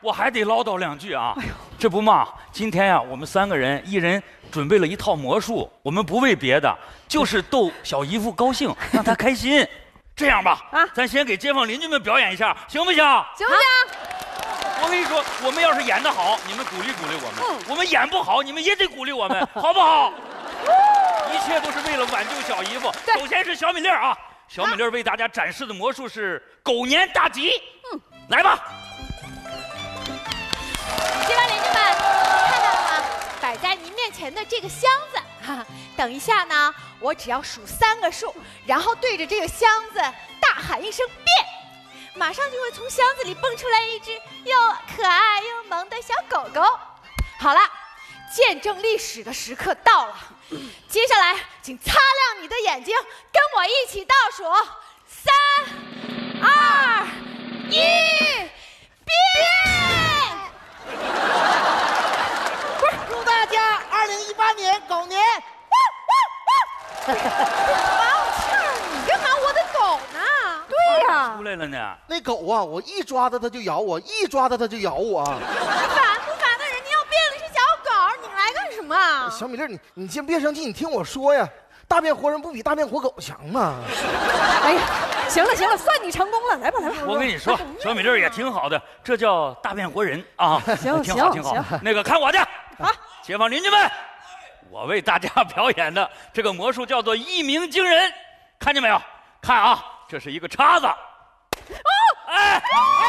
我还得唠叨2句啊。这不嘛，今天呀，我们3个人一人准备了一套魔术，我们不为别的，就是逗小姨夫高兴，让他开心。这样吧，咱先给街坊邻居们表演一下，行不行？ 行不行？ 我跟你说，我们要是演得好，你们鼓励鼓励我们；我们演不好，你们也得鼓励我们，好不好？一切都是为了挽救小姨夫。首先是小米粒儿啊，小米粒儿为大家展示的魔术是狗年大吉。来吧。 街坊邻居们，看到了吗？摆在您面前的这个箱子，等一下呢，我只要数3个数，然后对着这个箱子大喊一声“变”，马上就会从箱子里蹦出来一只又可爱又萌的小狗狗。好了，见证历史的时刻到了，接下来请擦亮你的眼睛，跟我一起倒数3、2、1，变！ 祝大家2018年狗年！ 王庆，你干嘛我的狗呢？ 对呀，出来了呢。 那狗啊，我一抓它它就咬我，一抓它它就咬我。 烦不烦的？人家要变的是小狗，你来干什么？ 小米粒，你先别生气，你听我说呀。大变活人不比大变活狗强吗？ 哎呀，行了行了，算你成功了，来吧来吧。 我跟你说，小米粒也挺好的，这叫大变活人啊。 行， 挺好挺好。那个看我的，街坊邻居们，我为大家表演的这个魔术叫做一鸣惊人，看见没有？看啊，这是一个叉子。哎！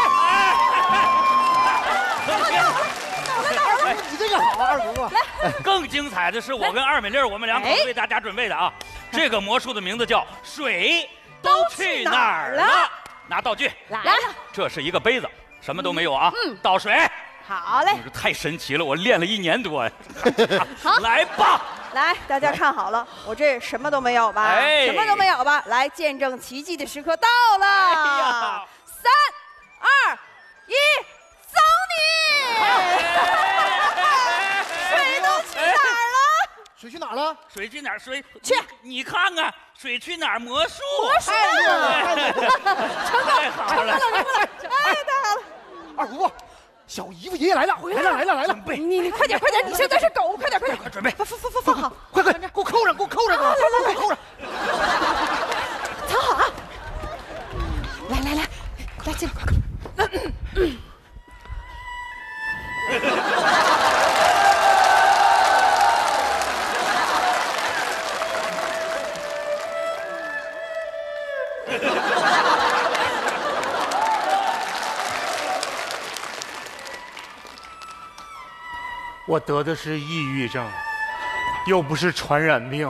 你这个好啊，二姑姑。 更精彩的是，我跟二美粒我们2口为大家准备的啊，这个魔术的名字叫“水都去哪儿了”。拿道具来了， 这是一个杯子，什么都没有啊。倒水。 好嘞， 太神奇了，我练了1年多呀。 好， 来吧。 来，大家看好了，我这什么都没有吧？什么都没有吧？来，见证奇迹的时刻到了。 哎呀 ！3、2、1，走你！水都去哪儿了？ 水去哪儿了？ 水去哪儿？水去， 你看看水去哪儿？魔术！ 太厉害了！ 太好了！ 哎，太好了！ 二姑姑，小姨夫爷爷来了，来了！ 你快点，你现在是狗，快点， 准备， 放好， 快，给我扣上，来，扣上， 藏好啊！来，进来。 我得的是抑郁症，又不是传染病。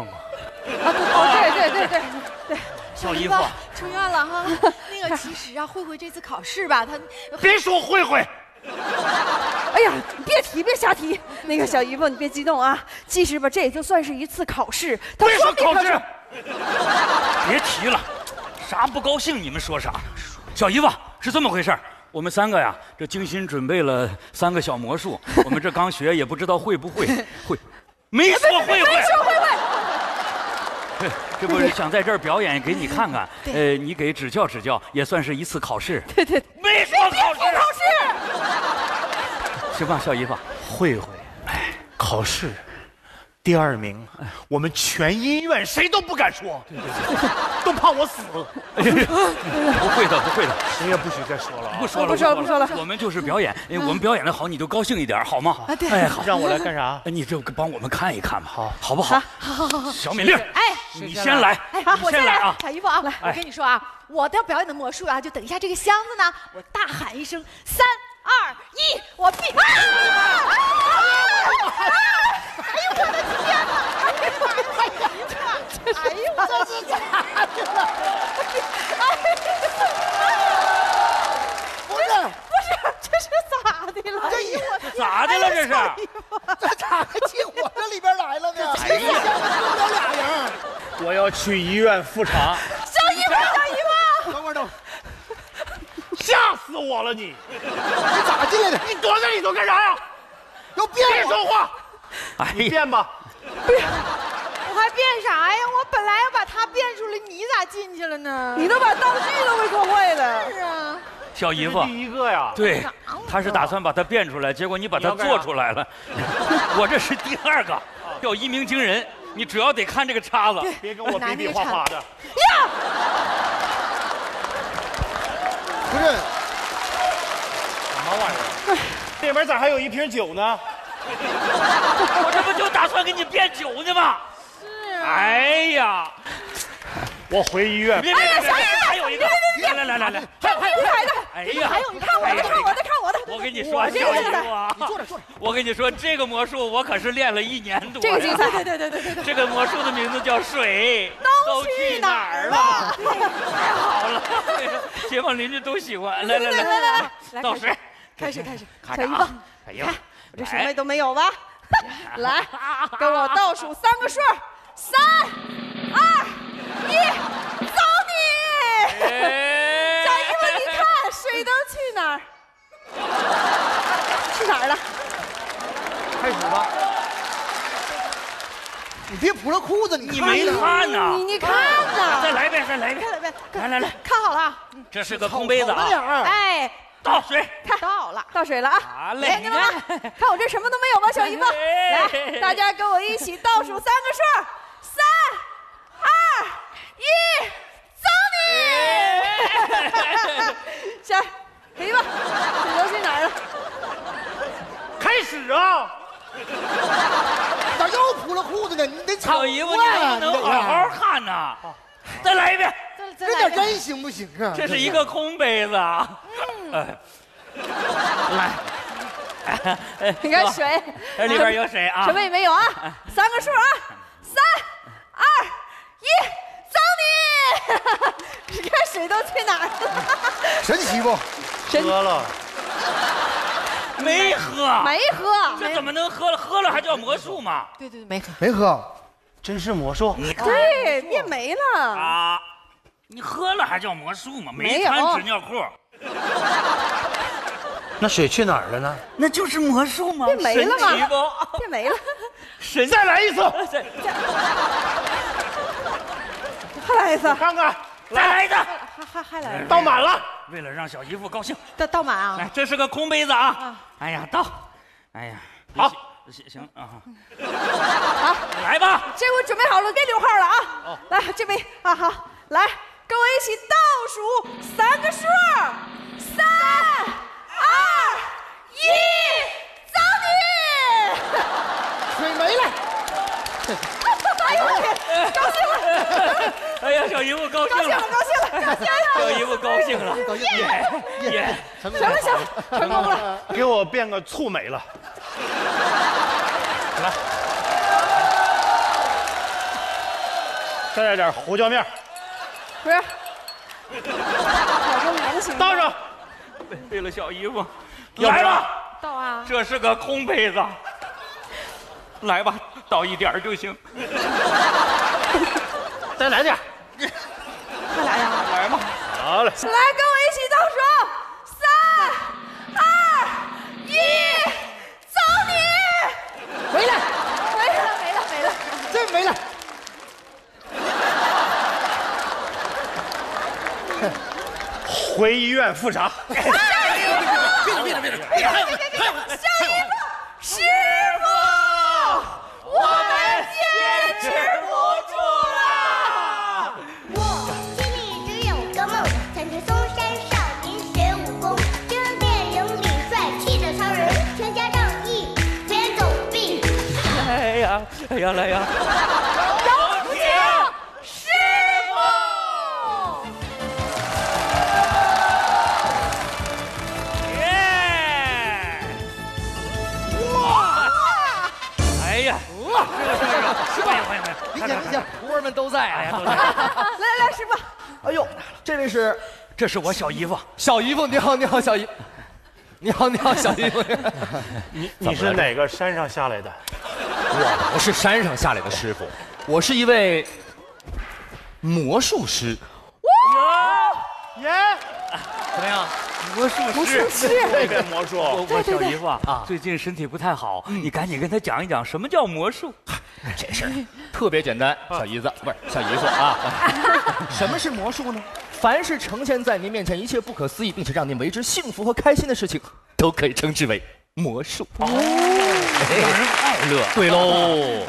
对， 小姨夫出院了哈。那个其实啊，慧慧这次考试吧，她别说慧慧。 哎呀，你别瞎提。那个小姨夫，你别激动啊。其实吧，这也就算是一次考试。 别说考试， 别提了，啥不高兴你们说啥。小姨夫是这么回事儿。我们3个呀，这精心准备了3个小魔术，我们这刚学，也不知道会不会。没说会。这不是想在这儿表演给你看看，你给指教指教，也算是一次考试。 对， 没说考试。行吧，小姨夫。 慧慧，考试第2名，我们全医院谁都不敢说，都怕我死。 不会的， 谁也不许再说了啊！ 不说了。我们就是表演，我们表演的好，你就高兴一点，好吗？ 对。 哎，好， 让我来干啥？ 你就帮我们看一看吧，好不好？ 好。小米粒，你先来， 好，我先来啊！ 小姨夫啊，我跟你说啊，我要表演的魔术啊，就等一下这个箱子呢，我大喊一声3、2、1，我闭。哎呦我的天哪！哎呦，这是咋的了？ 不是， 这是咋的了？ 咋的了？这是？ 这咋还进我这里边来了呢？ 哎呀， 不了俩人。 我要去医院复查。 小姨夫， 等会儿， 吓死我了你！ 你咋进来的？ 你躲在里头干啥呀？ 要变别说话！你变吧。 我还变啥呀？我本来要把他变出来，你咋进去了呢？ 你都把道具都给破坏了。 是啊。 小姨夫， 第一个呀。 对，他是打算把它变出来，结果你把它做出来了。我这是第二个，要一鸣惊人，你主要得看这个叉子。 别跟我比比划划的。 呀， 不是， 什么玩意儿？这边咋还有一瓶酒呢？ 我这不就打算给你变酒呢吗？是啊。哎呀， 我回医院。 别，还有一个，来， 还有一排的。 哎呀， 还有，你看我的，看我的，看我的。 我跟你说，小姨夫啊， 你坐着。 我跟你说，这个魔术我可是练了1年多。 这个精彩，对。 这个魔术的名字叫水都去哪儿了？ 太好了，街坊邻居都喜欢。来，倒水， 开始。 看小姨夫， 哎呀， 我这什么都没有吧？来，跟我倒数3个数，3、2、1，走你！小姨夫，你看水都去哪儿？去哪儿了？ 开始吧。你别扑了裤子， 你没看呐？ 你看呐！ 再来一遍，来， 看好了， 这是个空杯子啊！ 哎， 倒水， 倒水了啊！ 好嘞， 你们看我这什么都没有吧，小姨夫？来，大家跟我一起倒数3个数，3、2、1，走你！小姨夫，水都去哪儿了？ 开始啊！ 咋又扑了裤子呢？你得小姨夫，你能不能好好看呐？再来一遍， 这点真行不行啊？ 这是一个空杯子啊！来， 你看水， 这里边有水啊！ 什么也没有啊！3个数啊！3、2、1，走你！你看水都去哪儿了？ 神奇不？ 喝了。 没喝， 没喝， 这怎么能喝了？喝了还叫魔术吗？ 对，没喝。 没喝， 真是魔术。 对，变没了。 啊，你喝了还叫魔术吗？ 没有穿纸尿裤， 那水去哪儿了呢？ 那就是魔术吗？ 变没了吗神奇不？ 变没了。 神， 再来一次， 再来一次， 看看， 再来一个， 还来。 倒满了。 为了让小姨夫高兴， 倒满啊！ 来，这是个空杯子啊！哎呀，倒，哎呀， 好， 行啊， 好， 来吧， 这我准备好了，该留号了啊！来，这边啊，好，来，跟我一起倒数3个数，3、2、1，走你！ 水没了。 哎呦我天，高兴了！ 哎呀，小姨夫高兴了，小姨夫高兴了，耶！ 成功了！ 给我变个醋美了。来，再来点胡椒面。 不是，老公能行吗？ 倒上。 为了小姨夫，来吧， 倒啊！ 这是个空杯子，来吧，倒一点就行。 再来点。 快来呀！ 来吧， 好嘞。 来，跟我一起倒数，3、2、1，走你！ 回来， 没了， 真没了。 回医院复查。 别！ 小姨夫，师傅，我们坚持不住了。 我心里只有个梦，想去嵩山少林学武功，就像电影里帅气的超人，全家仗义，全走壁。 哎呀，来呀！ 有请师傅。 耶！哇！哎呀，欢迎！ 理解， 徒儿们都在啊！ 来，师傅。 哎呦，这位是这是我小姨夫， 小姨夫，你好，小姨，你好，小姨夫。 你是哪个山上下来的？ 我不是山上下来的师傅，我是一位魔术师。 耶！ 怎么样？ 魔术师， 这个魔术。 我小姨夫啊，最近身体不太好，你赶紧跟他讲一讲什么叫魔术。 这事儿特别简单，小姨子不是小姨夫啊。什么是魔术呢？ 凡是呈现在您面前一切不可思议，并且让您为之幸福和开心的事情，都可以称之为魔术。 让人快乐。 对喽。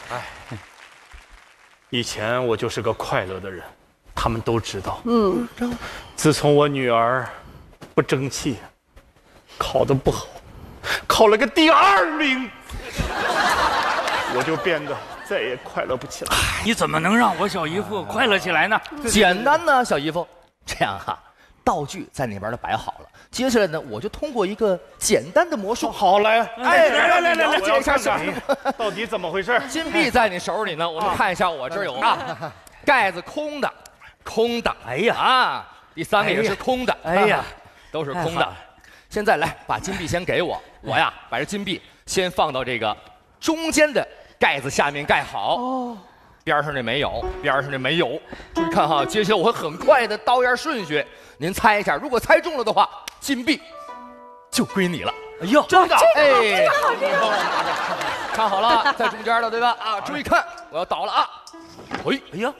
以前我就是个快乐的人，他们都知道。自从我女儿不争气，考得不好，考了个第2名，我就变得再也快乐不起来。 你怎么能让我小姨夫快乐起来呢？ 简单呢，小姨夫。这样哈，道具在那边都摆好了。接下来呢，我就通过一个简单的魔术。 好来，来， 了解一下什么？ 到底怎么回事？ 金币在你手里呢，我们看一下，我这儿有盖子空的，哎呀第3个也是空的，都是空的。现在来把金币先给我，我呀把这金币先放到这个中间的盖子下面盖好。边上这没有，注意看哈，接下来我会很快的刀眼顺序，您猜一下，如果猜中了的话，金币就归你了。 哎呦，真的， 哎，看好了，在中间了，对吧？啊，注意看，我要倒了啊！ 哎呀，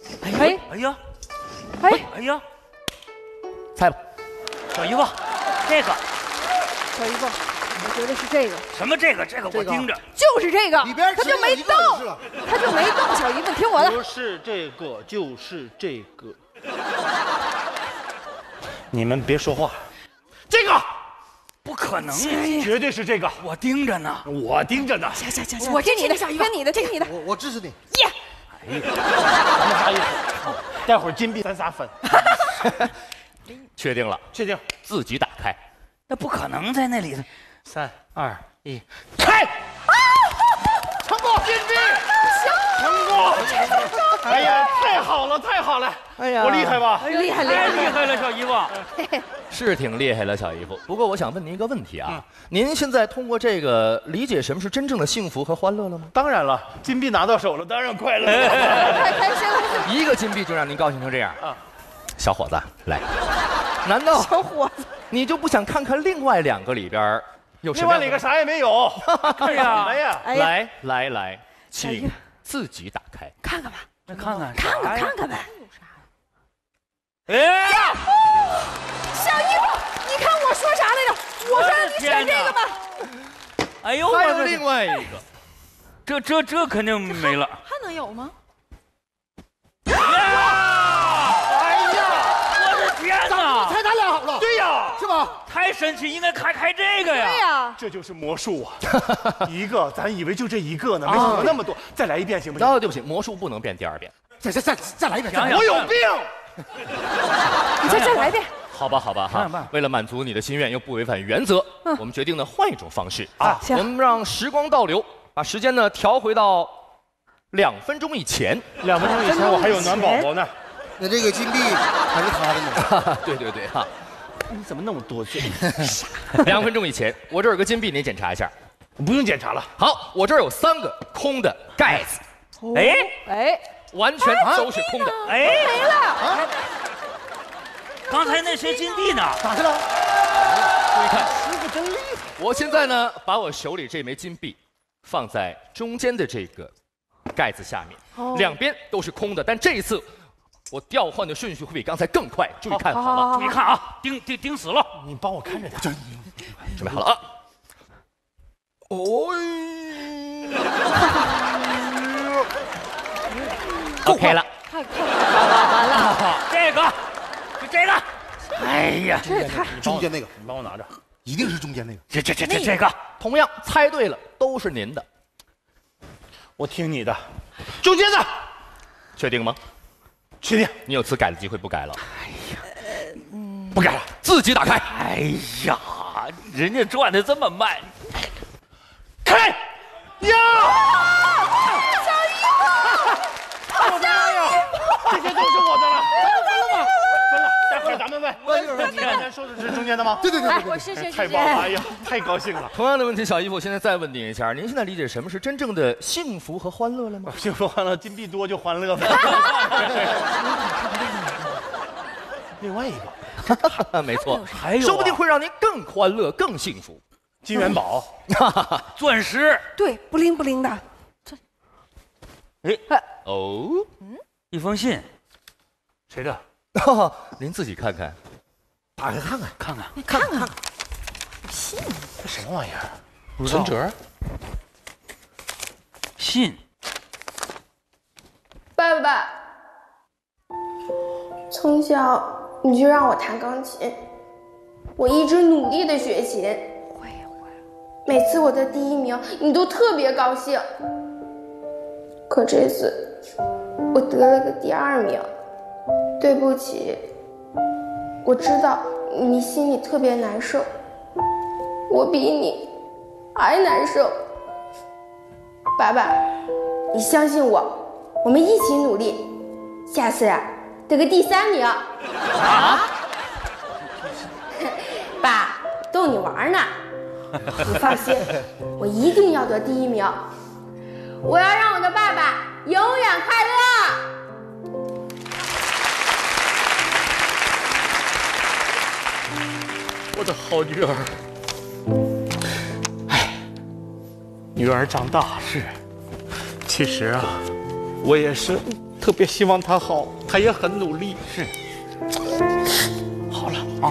猜吧， 小姨夫，这个小姨夫，我觉得是这个。 什么这个我盯着， 就是这个， 里边他就没动，他就没动。小姨夫，听我的。 不是这个，就是这个。你们别说话，这个不可能， 绝对是这个。 我盯着呢， 我盯着呢。 行，我听你的，小姨夫，听你的，听你的。 我支持你。 耶！ 咱们仨一起，待会儿金币咱仨分。 确定了， 确定， 自己打开。 那不可能在那里的。 3、2、1，开！成功！金币！成功！哎呀，太好了，太好了！哎呀，我厉害吧？ 厉害， 太厉害了，小姨夫。 是挺厉害了，小姨夫。不过我想问您一个问题啊，您现在通过这个理解什么是真正的幸福和欢乐了吗？ 当然了，金币拿到手了，当然快乐。 太开心了！ 一个金币就让您高兴成这样啊！小伙子，来，难道小伙子你就不想看看另外2个里边有什么？ 另外2个啥也没有。 对呀， 来呀！ 来，请自己打开， 看看吧， 那看看呗。 哎， 小姨夫，你看我说啥来着？我说让你选这个吧。 哎呦， 还有另外一个， 这肯定没了。 还能有吗？ 猜咱俩好了， 对呀， 是吧？ 太神奇，应该开这个呀。 对呀， 这就是魔术啊！一个，咱以为就这一个呢，没想到那么多。再来一遍行不行？ 对不起，魔术不能变第2遍。 再来一遍， 我有病！ 你再来一遍。 好吧哈，为了满足你的心愿又不违反原则，我们决定呢换一种方式啊，我们让时光倒流，把时间呢调回到2分钟以前。 2分钟以前我还有暖宝宝呢。 那这个金币还是他的呢？ 对哈。 你怎么那么多罪 ？2分钟以前，我这儿有个金币，您检查一下。 不用检查了。 好，我这儿有3个空的盖子。 哎， 完全都是空的。 哎， 没了。 刚才那些金币呢？ 咋的了？ 注意看，师傅真厉害。我现在呢，把我手里这枚金币放在中间的这个盖子下面，2边都是空的，但这一次我调换的顺序会比刚才更快。注意看好了， 注意看啊，盯死了。 你帮我看着点。 准备好了啊！OK 了， 完了， 这个。哎呀， 中间那个， 你帮我拿着， 一定是中间那个。 这个， 同样猜对了，都是您的。 我听你的，中间的， 确定吗？ 确定。 你有次改的机会，不改了。 哎呀， 不改了，自己打开。 哎呀，人家转的这么慢， 开呀！ 小姨夫， 我的妈呀，这些都是我的了。分了吗？分了，待会儿咱们问。你刚才说的是中间的吗？ 对， 我是太棒了！哎呀，太高兴了。 同样的问题，小姨夫，现在再问您一下，您现在理解什么是真正的幸福和欢乐了吗？ 幸福欢乐，金币多就欢乐呗。另外一个， 没错， 还有说不定会让您更欢乐、更幸福。 金元宝， 钻石， 对，不灵不灵的。 哦， 一封信， 谁的？ 您自己看看， 打开看看， 看看， 看看， 不信你。 这什么玩意儿？ 存折。 信。 爸爸，从小你就让我弹钢琴，我一直努力的学琴。每次我的第1名，你都特别高兴。可这次我得了个第2名，对不起。我知道你心里特别难受，我比你还难受。爸爸，你相信我，我们一起努力，下次啊得个第3名。啊？爸，逗你玩呢。你放心，我一定要得第1名。我要让我的爸爸永远快乐。 我的好女儿。哎，女儿长大是。其实啊，我也是特别希望她好，她也很努力。 是。 好了啊。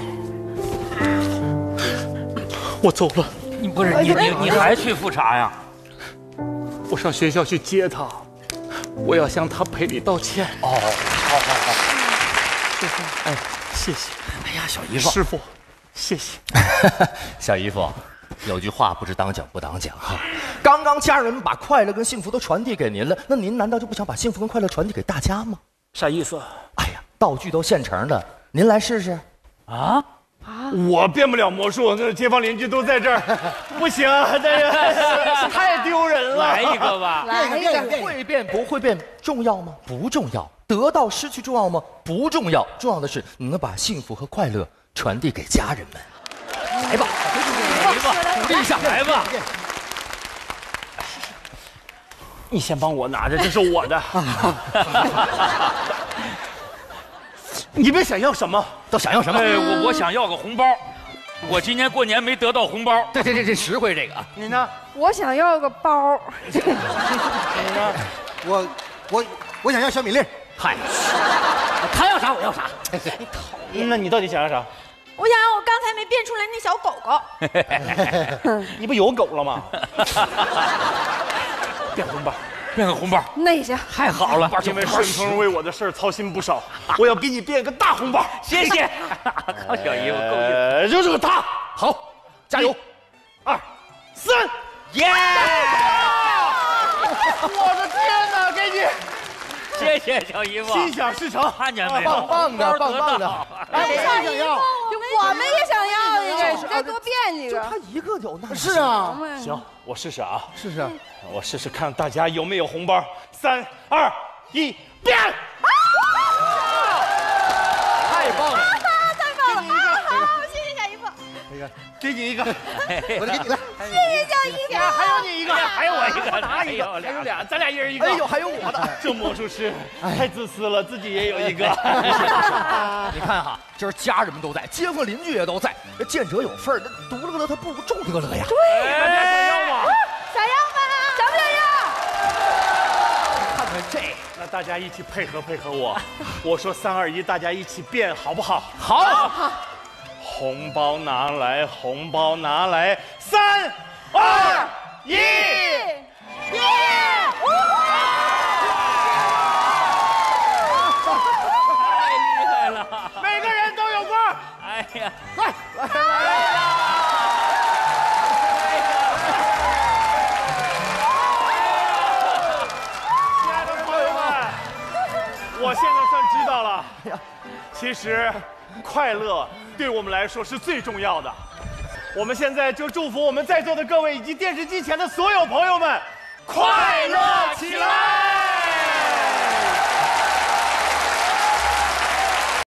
我走了。 你不是你还去复查呀？ 我上学校去接他，我要向他赔礼道歉。 哦，好。 师傅，哎，谢谢。 哎呀，小姨夫， 师傅，谢谢。 小姨夫，有句话不知当讲不当讲哈。刚刚家人们把快乐跟幸福都传递给您了，那您难道就不想把幸福跟快乐传递给大家吗？ 啥意思？ 哎呀，道具都现成的，您来试试。啊？ 我变不了魔术，那街坊邻居都在这儿，不行，这个太丢人了。 来一个吧， 来一个， 会变不会变重要吗？不重要。得到失去重要吗？不重要。重要的是你能把幸福和快乐传递给家人们。来吧，鼓励一下， 来吧。 你先帮我拿着，这是我的。你们想要什么？ 都想要什么？ 我想要个红包，我今年过年没得到红包。 这实惠这个。 你呢？ 我想要个包。 你呢？我想要小米粒。 嗨，他要啥我要啥。 你讨厌。 那你到底想要啥？ 我想要我刚才没变出来那小狗狗。 你不有狗了吗？变红包。 变个红包， 那也行， 太好了！ 因为顺丰为我的事儿操心不少，我要给你变个大红包。 谢谢，康小姨，我够意思。 就是个他， 好，加油 ！2、3， 耶！ 我的天哪，给你！ 谢谢小姨夫， 心想事成， 看见没有？ 棒的，棒的！ 哎，我也想要， 我们也想要一个，再多变几个。 他一个有那是啊， 行，我试试啊， 试试， 我试试看大家有没有红包。3、2、1，变！ 太棒了！ 太棒了！好，谢谢小姨夫。 那个， 给你一个， 我给你来。 谢谢小姨夫。 还有你一个， 还有我一个， 拿一个，还有俩，咱俩一人一个。 哎呦，还有我的！ 这魔术师太自私了，自己也有一个。 你看哈，今儿家人们都在，街坊邻居也都在，见者有份儿，那独乐乐他不如众乐乐呀。 对，大家想要吗？ 想要吗？ 想不想要？ 看看这， 那大家一起配合我，我说3、2、1，大家一起变好不好？ 好。 红包拿来，红包拿来，3、2、1，变！ 太厉害了！ 每个人都有光。 哎呀， 来， 亲爱的朋友们，我现在算知道了，其实快乐对我们来说是最重要的。我们现在就祝福我们在座的各位以及电视机前的所有朋友们，快乐起来！